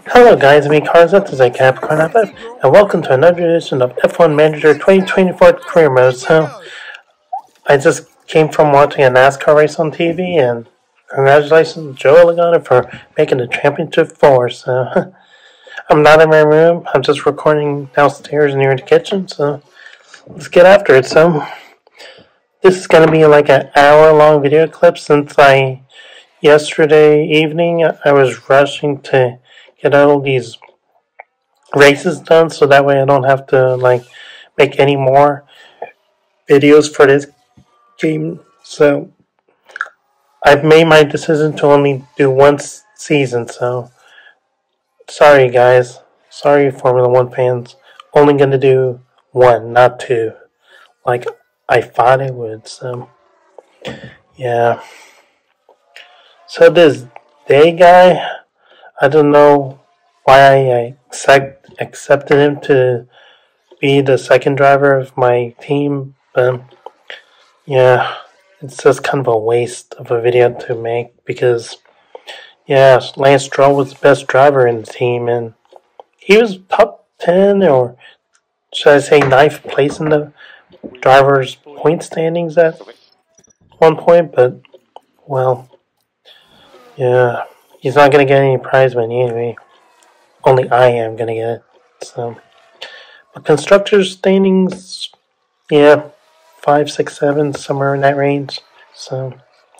Hello guys, me Karzat is a Capricorn F5, and welcome to another edition of F1 Manager 2024 Career Mode. So, I just came from watching a NASCAR race on TV, and congratulations to Joey Logano for making the championship 4. So, I'm not in my room, I'm just recording downstairs near the kitchen, so let's get after it. So, this is going to be like an hour-long video clip since yesterday evening, I was rushing to get all these races done, so that way I don't have to make any more videos for this game. So I've made my decision to only do one season. So sorry guys, sorry Formula One fans. Only gonna do one, not two, like I thought it would. So yeah. So this day guy, I don't know why I accepted him to be the second driver of my team, but yeah, it's just kind of a waste of a video to make because, yeah, Lance Stroll was the best driver in the team, and he was top 10, or should I say ninth place in the drivers' point standings at one point, but, well, yeah, he's not going to get any prize money anyway. Only I am going to get it, so. But constructors' standings, yeah, 5, 6, 7, somewhere in that range. So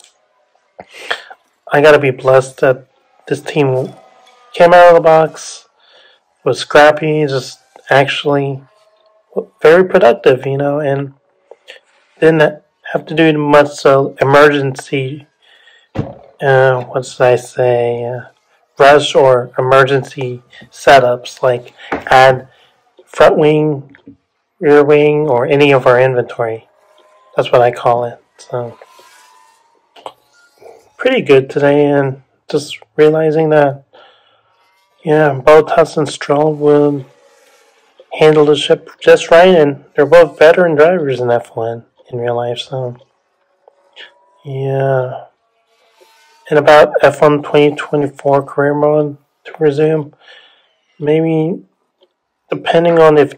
I gotta be blessed that this team came out of the box, was scrappy, just actually very productive, and didn't have to do much emergency, what should I say, rush or emergency setups like add front wing, rear wing, or any of our inventory. That's what I call it. So pretty good today, and just realizing that, yeah, Bottas and Stroll will handle the ship just right, and they're both veteran drivers in F1 in real life, so yeah. And about F1 2024 career mode to resume, maybe depending on if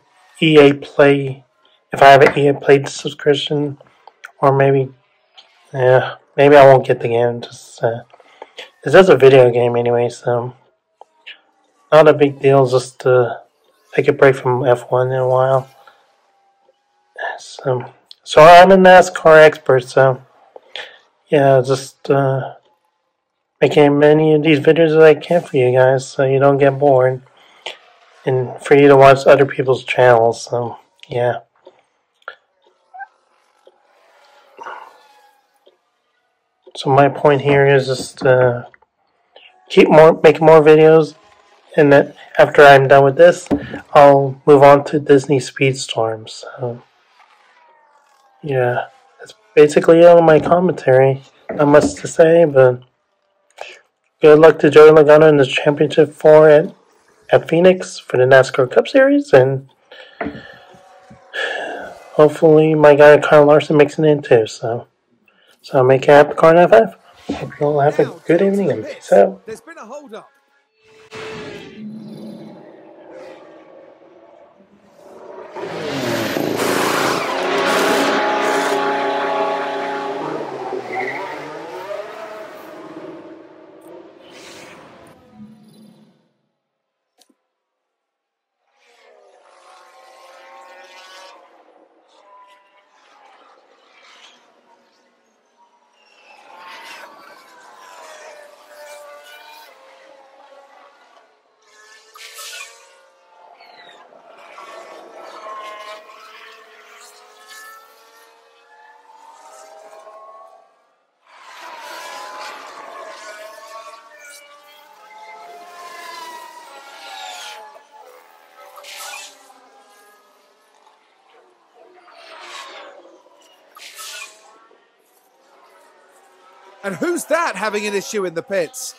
I have an EA Play subscription, or maybe I won't get the game. It's just a video game anyway, so not a big deal. Just to take a break from F1 in a while. So I'm a NASCAR expert, so yeah, just making as many of these videos as I can for you guys, so you don't get bored, and for you to watch other people's channels. So yeah. So my point here is just making more videos, and then after I'm done with this, I'll move on to Disney Speedstorm. So yeah, that's basically all my commentary. Not much to say, but good luck to Joey Logano in the championship 4 at Phoenix for the NASCAR Cup Series, and hopefully my guy Kyle Larson makes it in too. So I'll make it happen, Car 95. Hope you all have a good evening and peace out. There's been a hold up. And who's that having an issue in the pits?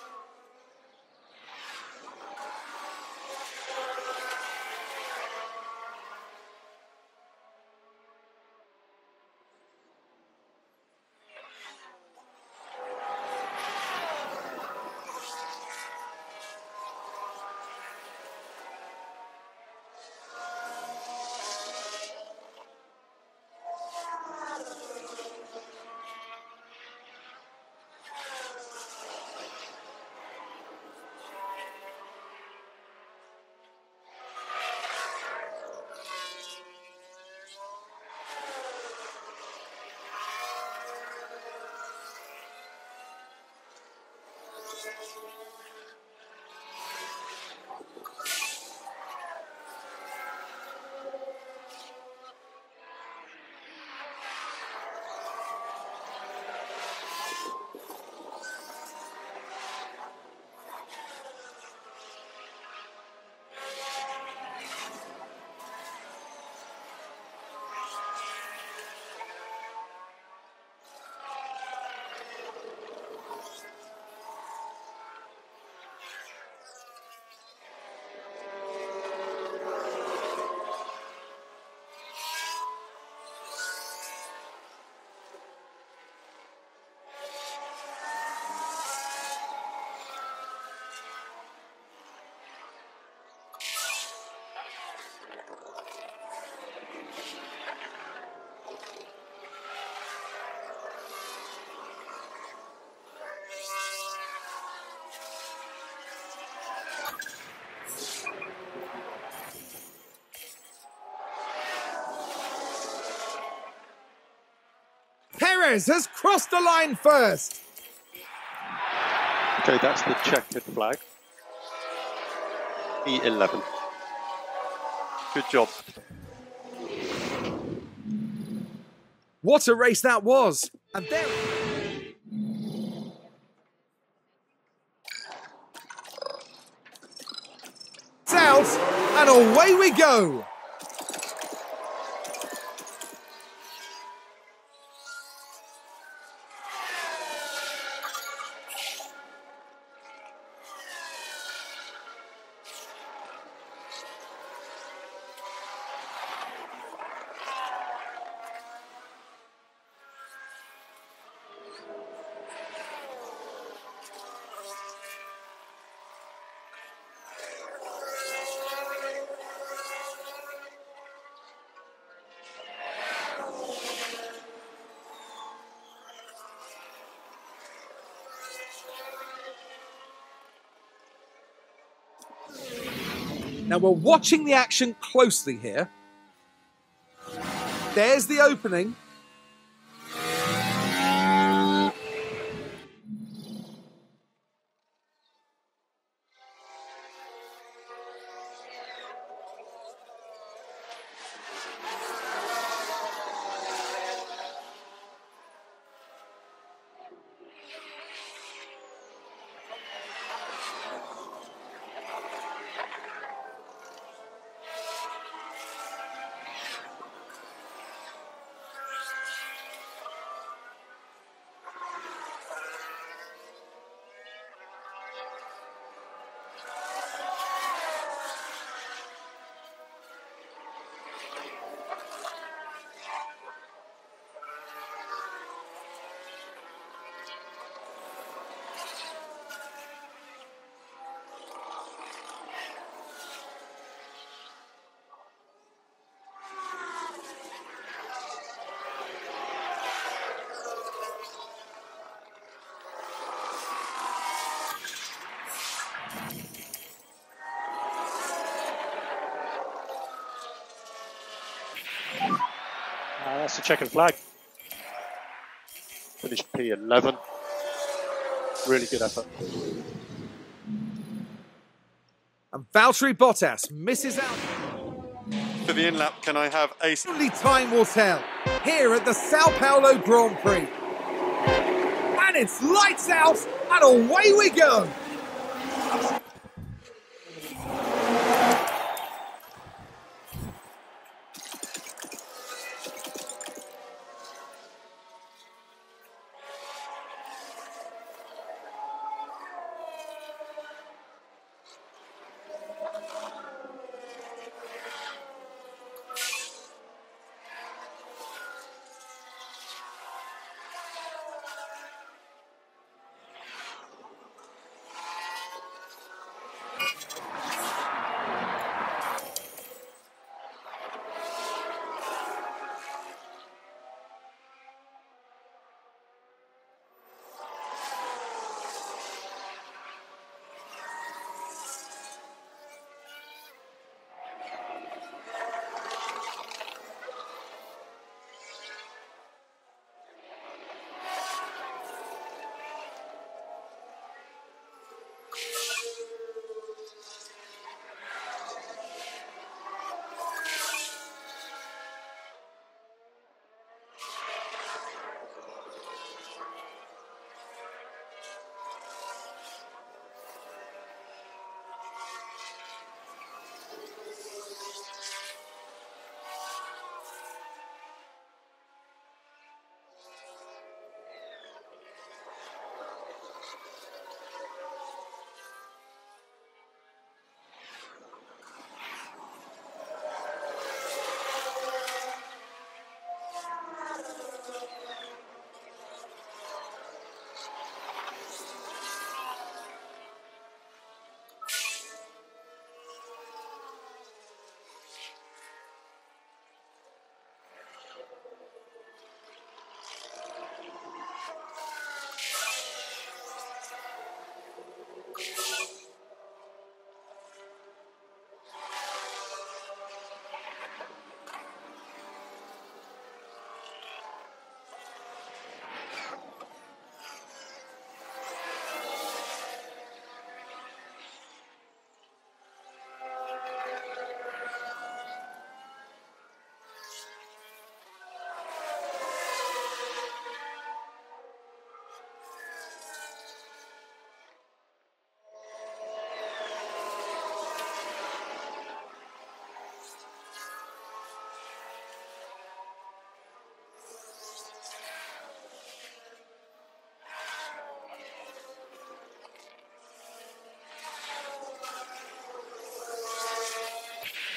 Perez has crossed the line first. Okay, that's the checkered flag. E11. Good job. What a race that was. And there... It's out, and away we go. Now we're watching the action closely here. There's the opening. That's the checkered flag. Finished P11. Really good effort. And Valtteri Bottas misses out. For the in-lap, can I have a... Only time will tell here at the Sao Paulo Grand Prix. And it's lights out, and away we go.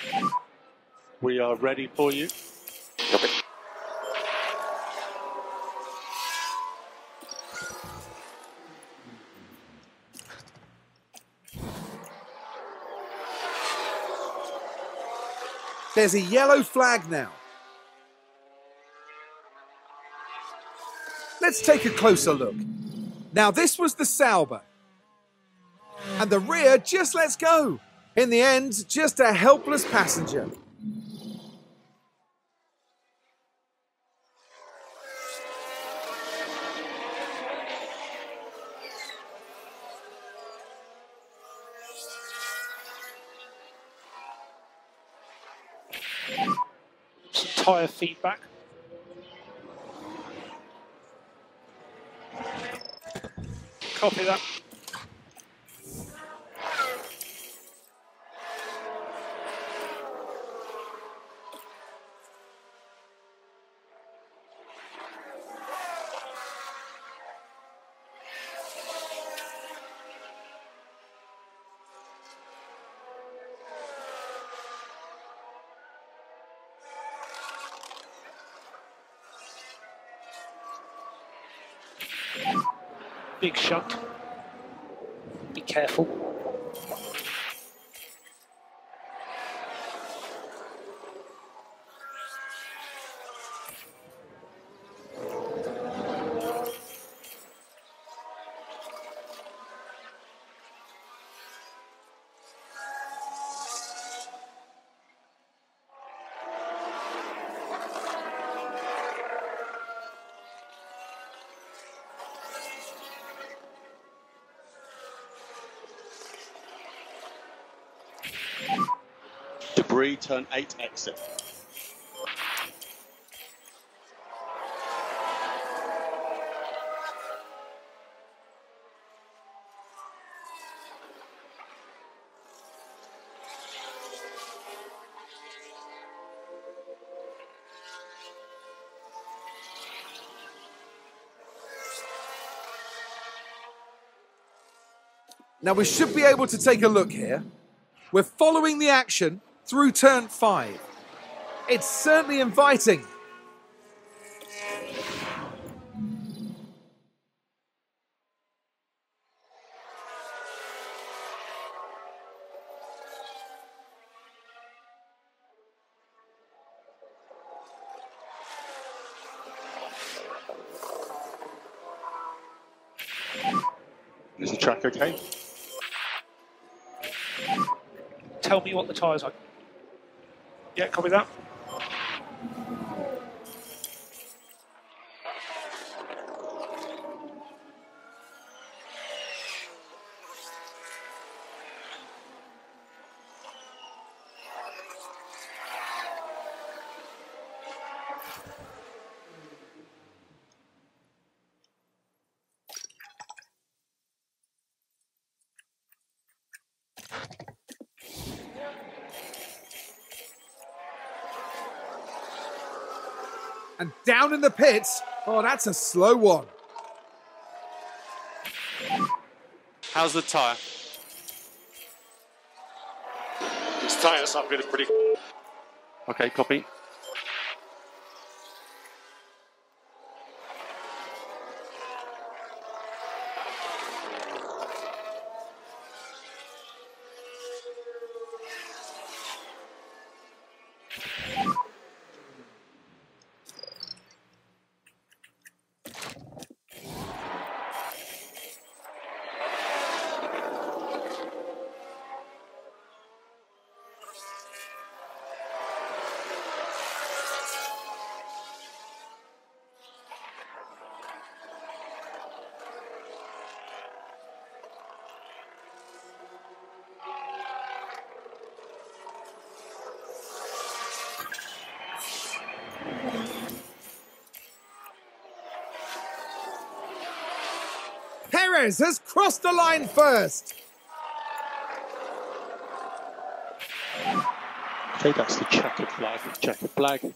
We are ready for you. Copy. There's a yellow flag now. Let's take a closer look. Now this was the Sauber. And the rear just lets go. In the end, just a helpless passenger. Some tyre feedback. Copy that. Big shunt. Be careful. Debris, turn 8, exit. Now we should be able to take a look here. We're following the action through turn 5. It's certainly inviting. Is the track okay? Tell me what the tyres are. Yeah, copy that. And down in the pits. Oh, that's a slow one. How's the tyre? His tyres are really pretty. Okay, copy. Perez has crossed the line first. Okay, that's the checkered flag. Checkered flag.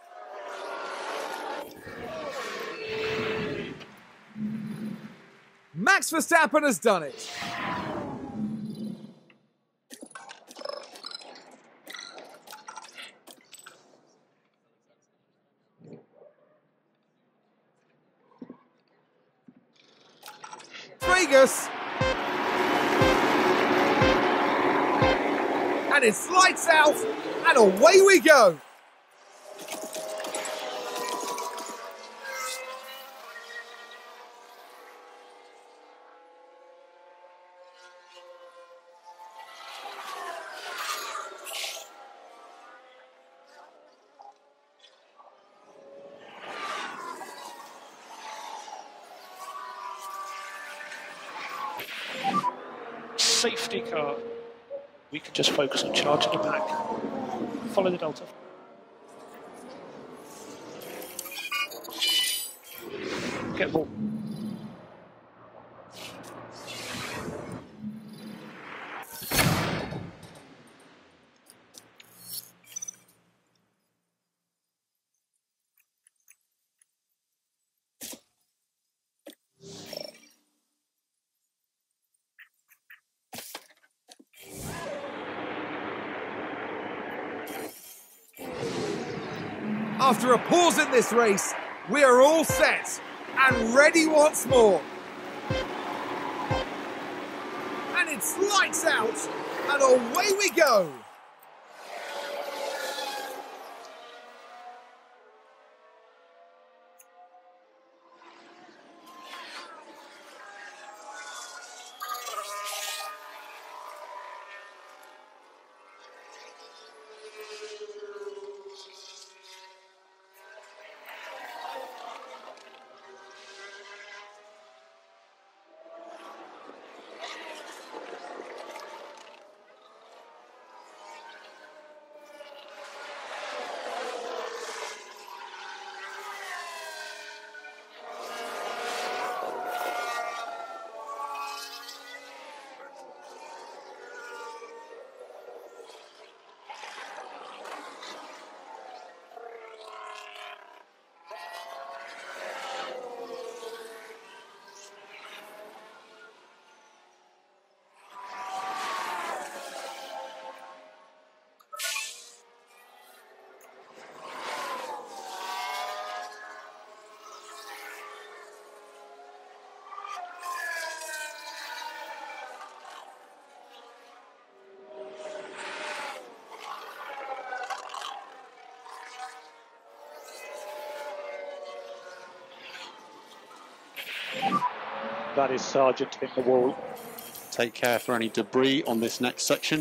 Max Verstappen has done it. Vegas. And it's lights out, and away we go. Safety car. We can just focus on charging the pack. Follow the Delta. Get ball. After a pause in this race, we are all set and ready once more. And it's lights out, and away we go. That is Sargent hitting the wall. Take care for any debris on this next section.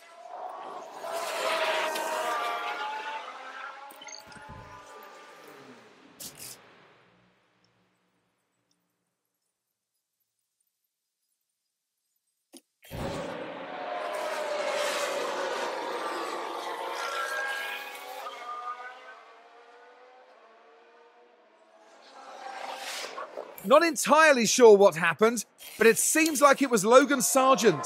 Not entirely sure what happened, but it seems like it was Logan Sargent.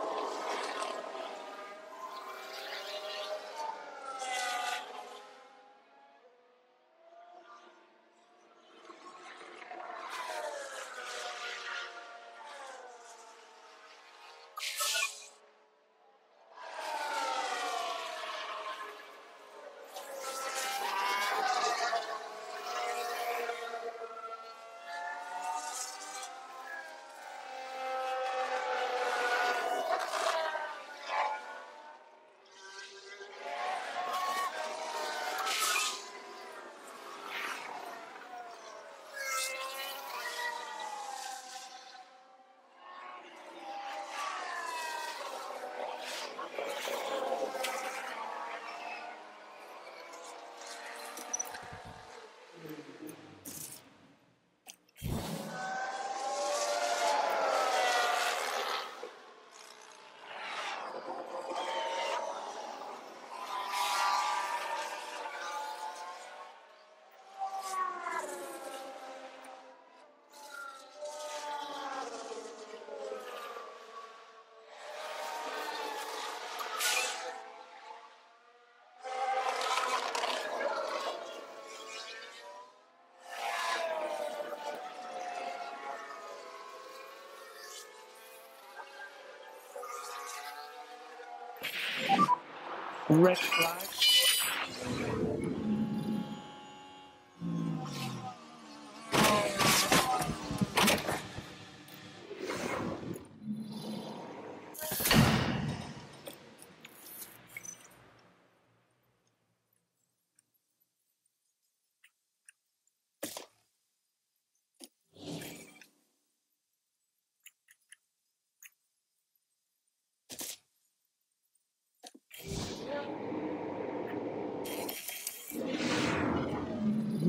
Red flag.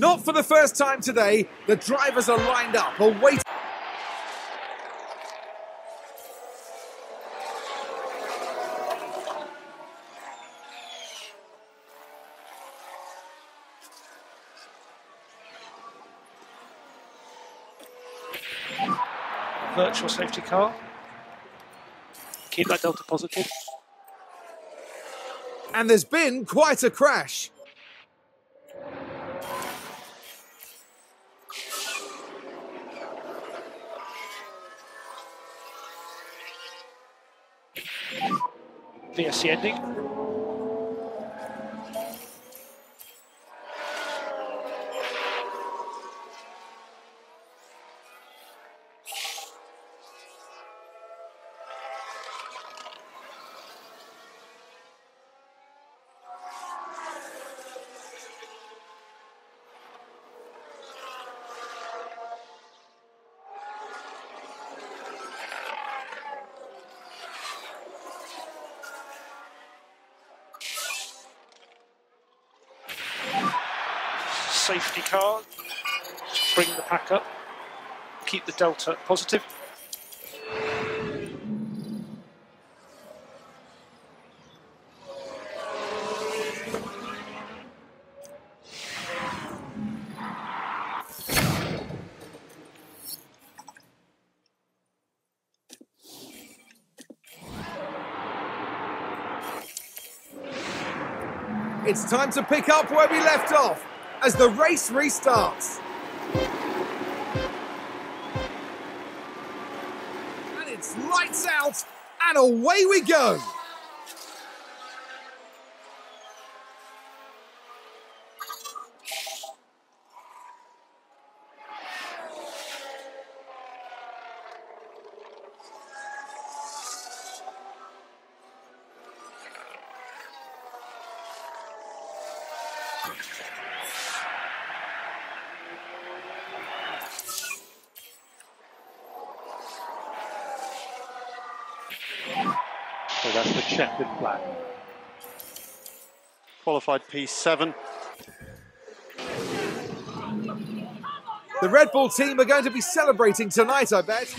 Not for the first time today, the drivers are lined up, awaiting. Virtual safety car. Keep that delta positive. And there's been quite a crash. VSC ending. Safety car, just bring the pack up, keep the delta positive. It's time to pick up where we left off as the race restarts. And it's lights out and away we go. So that's the checkered flag. Qualified P7. The Red Bull team are going to be celebrating tonight, I bet.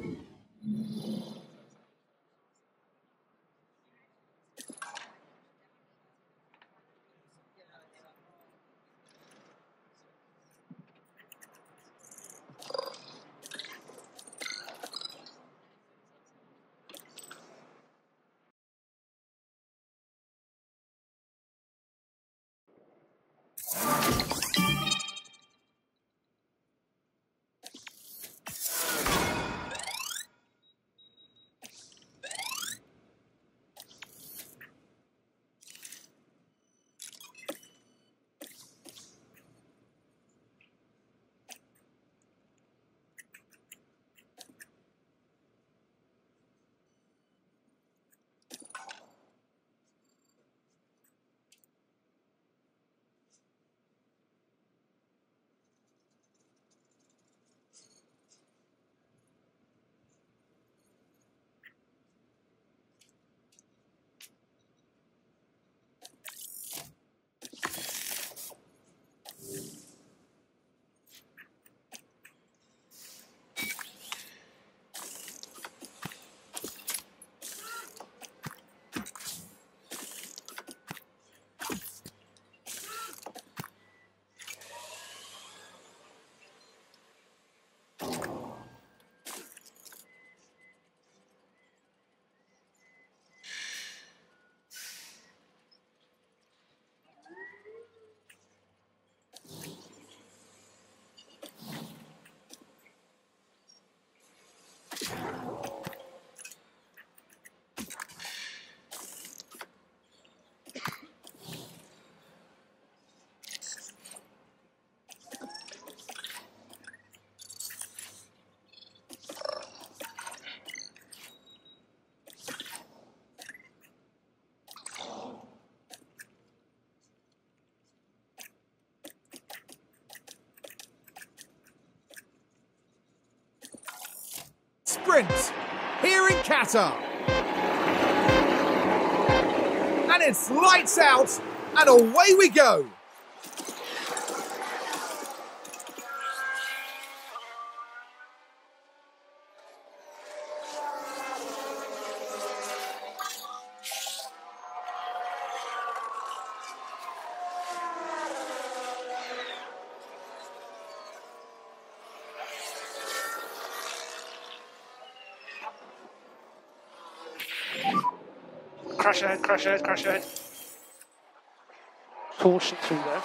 Sprint here in Qatar. And it's lights out and away we go. Crash ahead, crash ahead, crash ahead. Caution through there.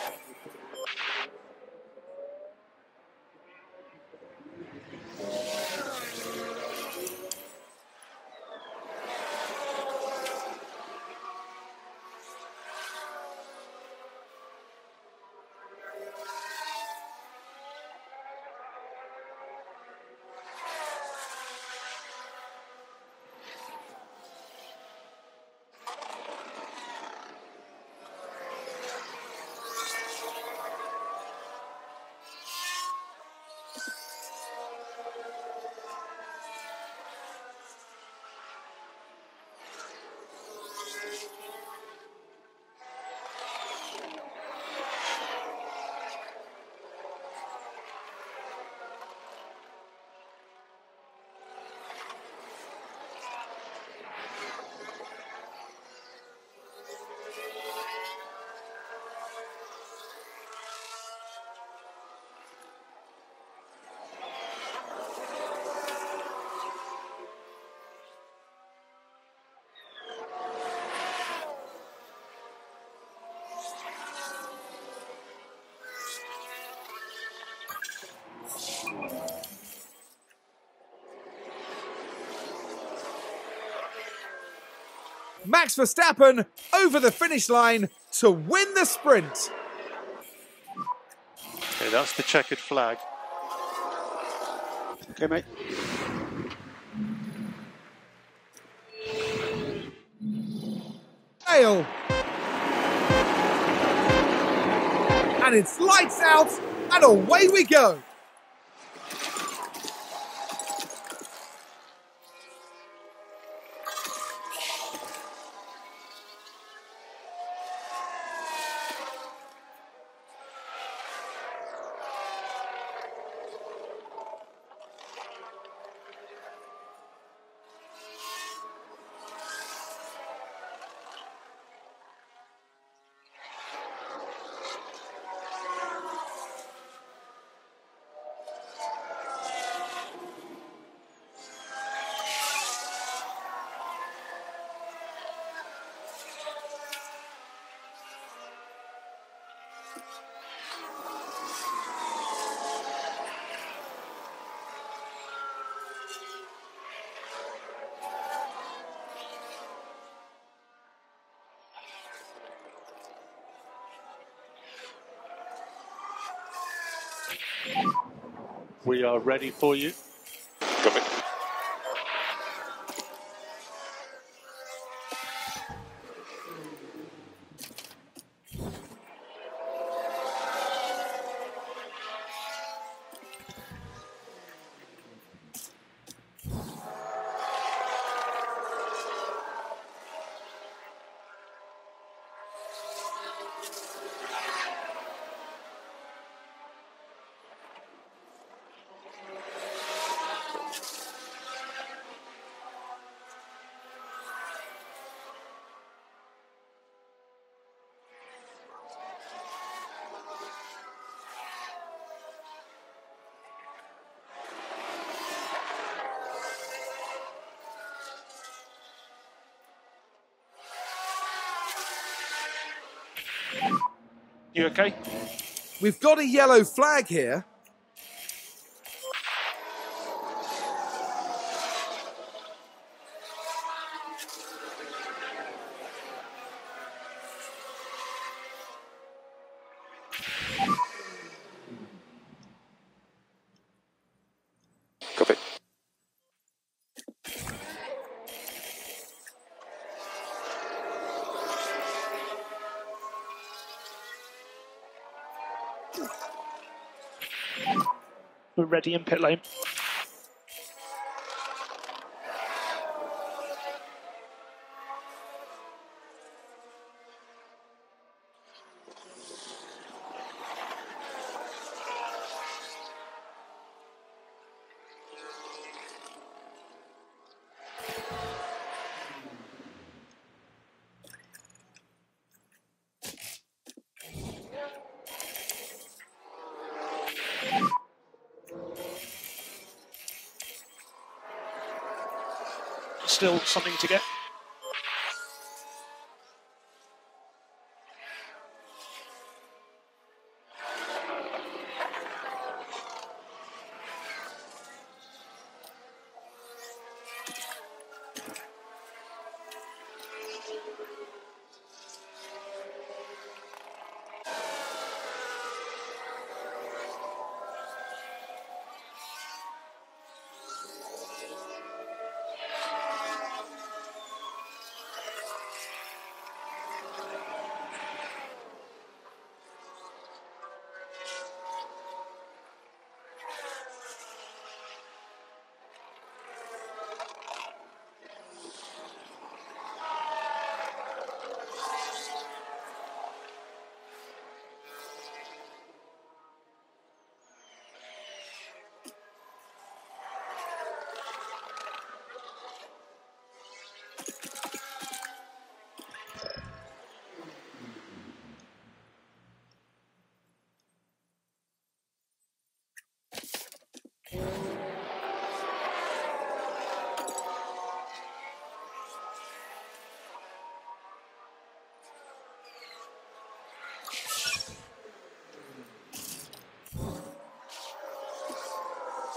Max Verstappen over the finish line to win the sprint. Okay, that's the checkered flag. Okay, mate. Fail. And it's lights out, and away we go. We are ready for you. Copy. You okay? We've got a yellow flag here. Copy. We're ready in pit lane. Still something to get.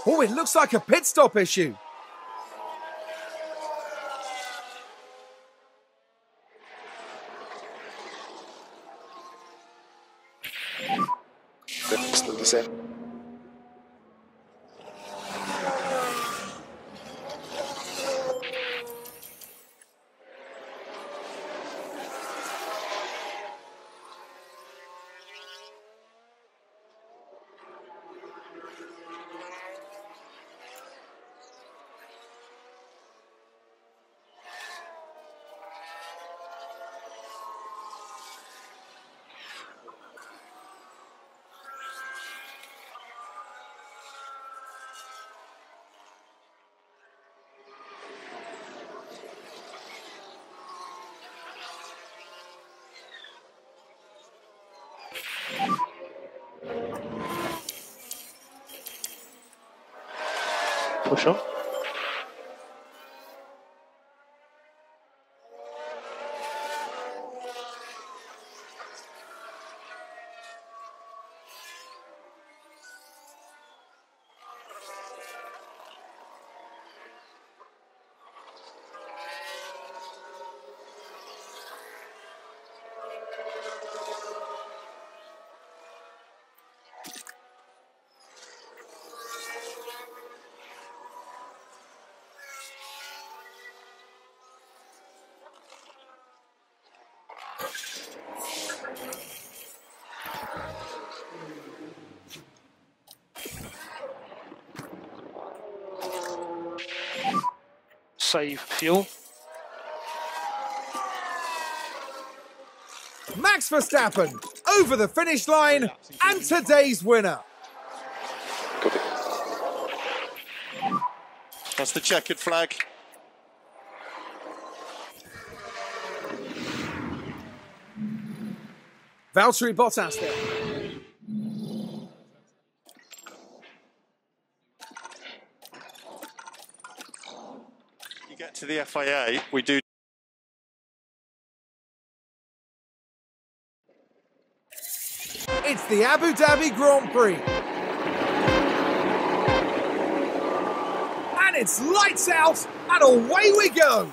Oh, it looks like a pit stop issue. Still the same. Push on. Save fuel. Max Verstappen over the finish line and today's winner. Copy. That's the checkered flag. Valtteri Bottas there. You get to the FIA, we do. It's the Abu Dhabi Grand Prix. And it's lights out and away we go.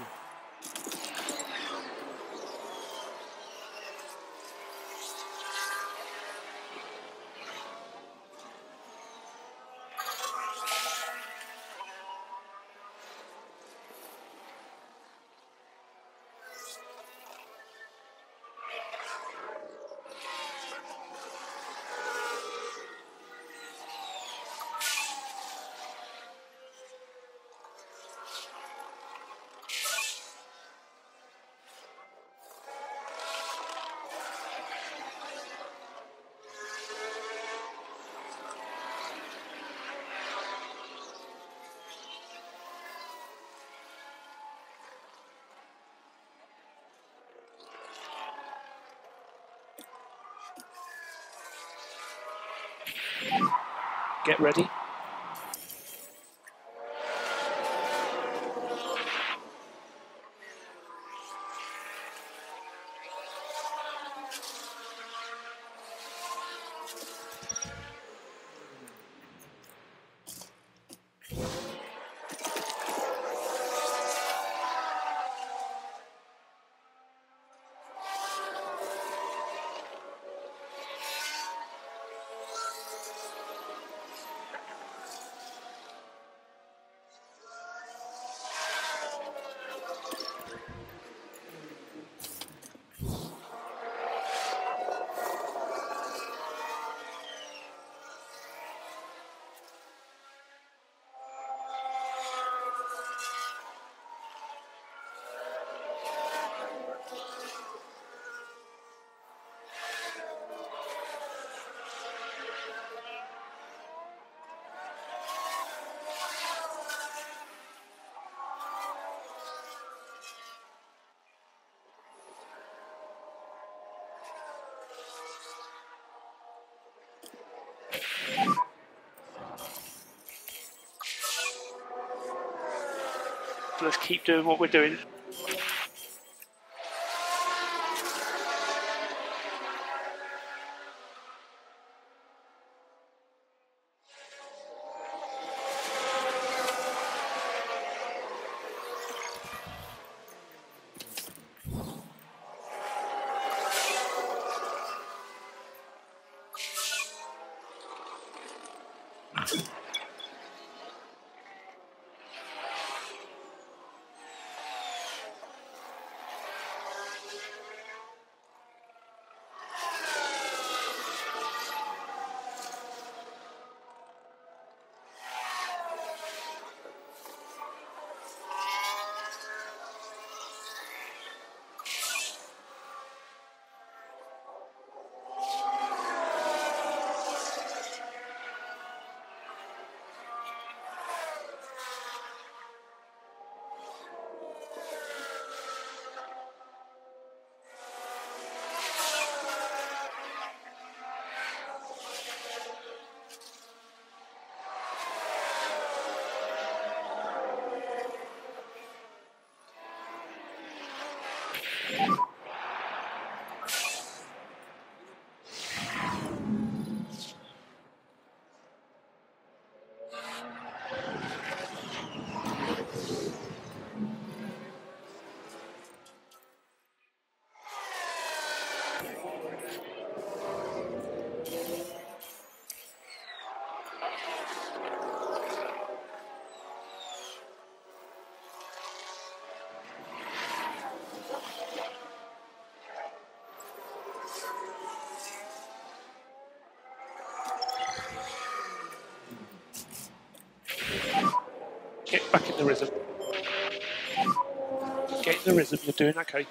Get ready. Let's keep doing what we're doing. Get back in the rhythm. Get in the rhythm, you're doing okay.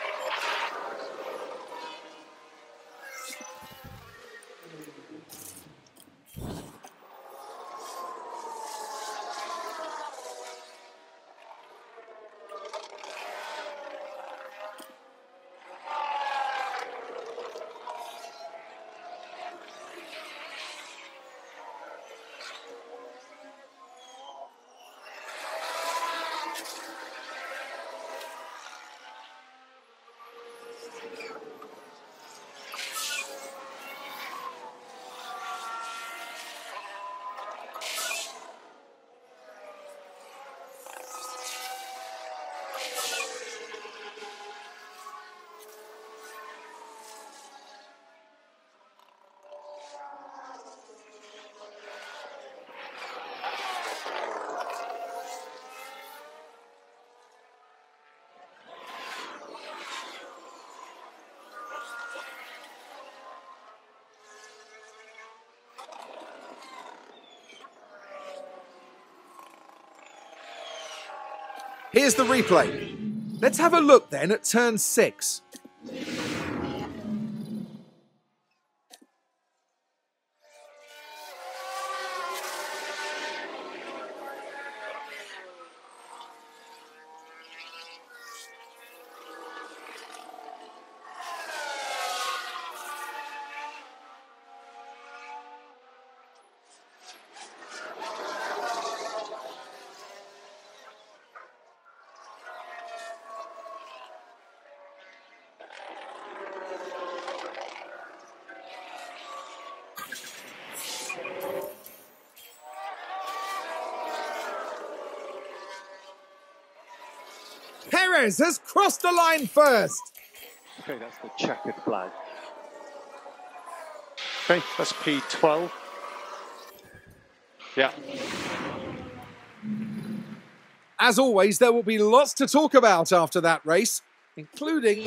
Here's the replay. Let's have a look then at turn 6. Perez has crossed the line first. Okay, that's the checkered flag. Okay, that's P12. Yeah. As always, there will be lots to talk about after that race, including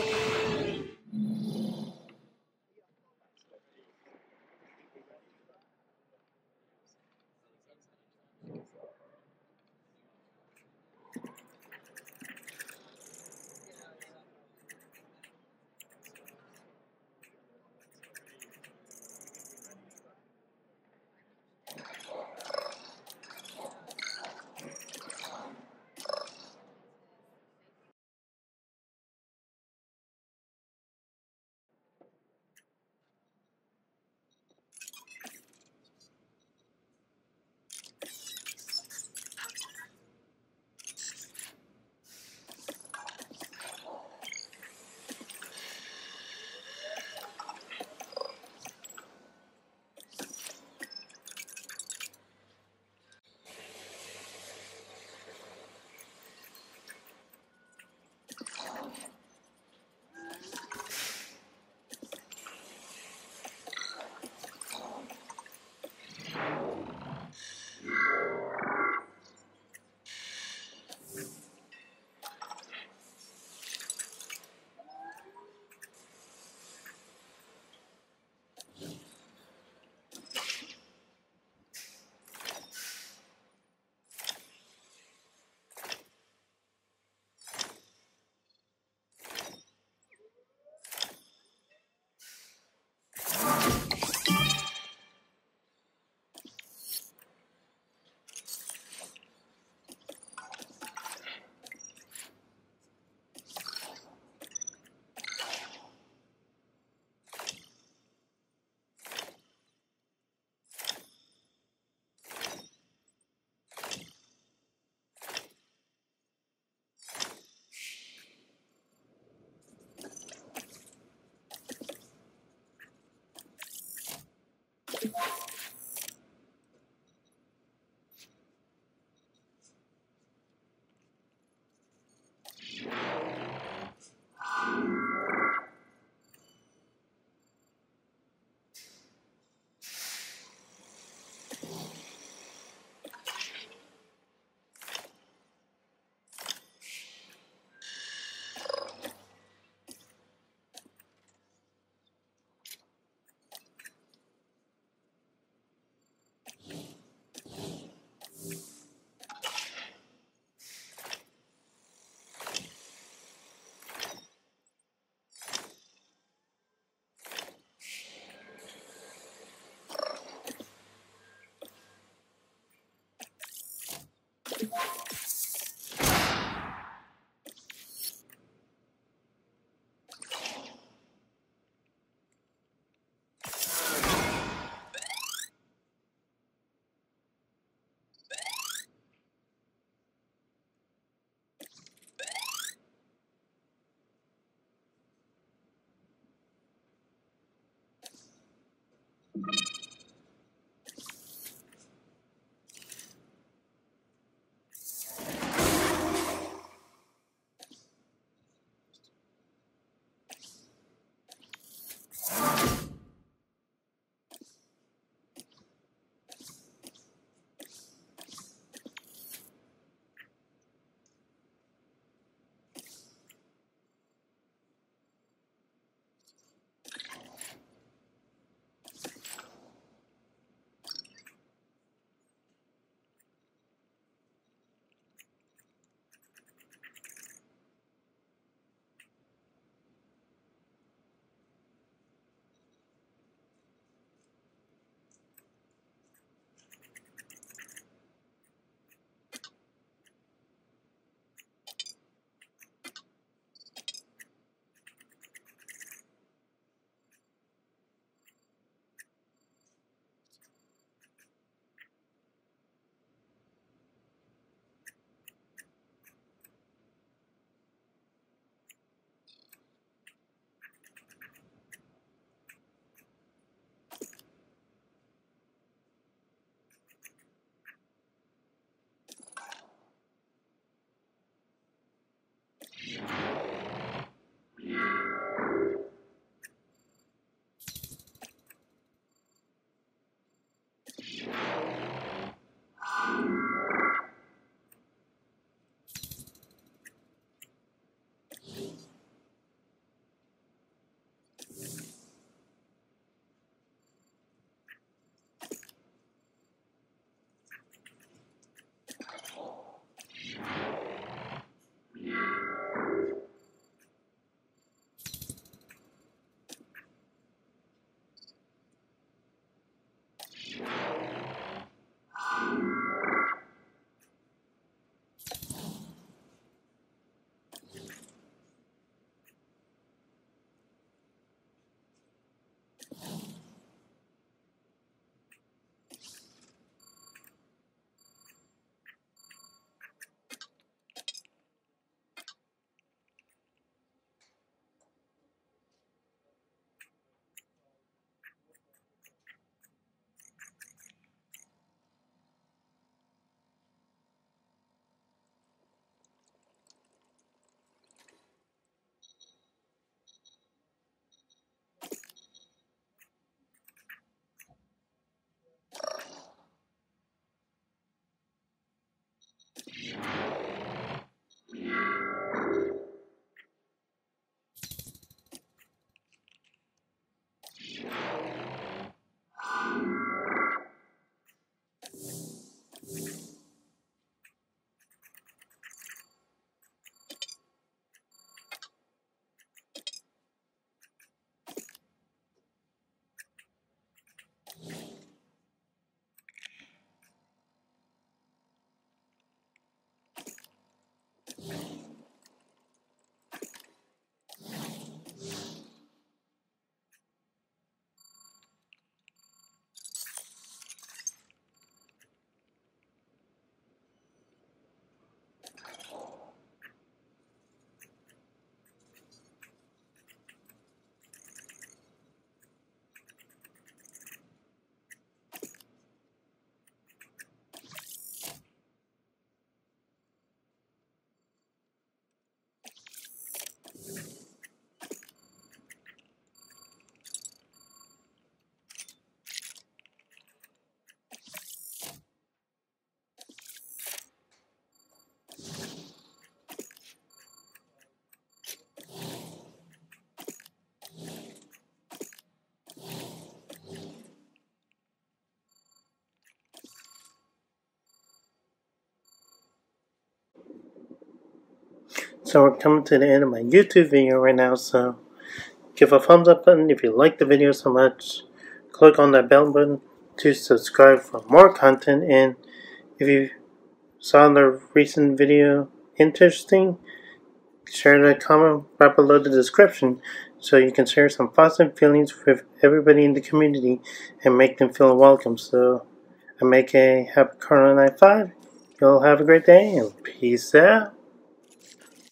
So we're coming to the end of my YouTube video right now, so give a thumbs up button if you like the video so much. Click on that bell button to subscribe for more content, and if you saw the recent video interesting, share the comment right below the description so you can share some thoughts and feelings with everybody in the community and make them feel welcome. So I make a happy Karlo 95. You'll have a great day and peace out.